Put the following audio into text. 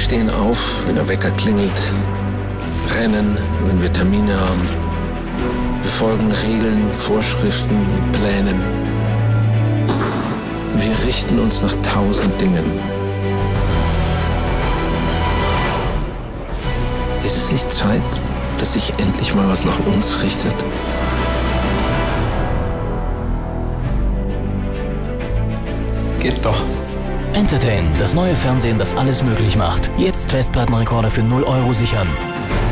stehen auf, wenn der Wecker klingelt, rennen, wenn wir Termine haben. Wir folgen Regeln, Vorschriften, Plänen. Wir richten uns nach 1000 Dingen. Ist es nicht Zeit, dass sich endlich mal was nach uns richtet? Geht doch. Entertain, das neue Fernsehen, das alles möglich macht. Jetzt Festplattenrekorder für 0 € sichern.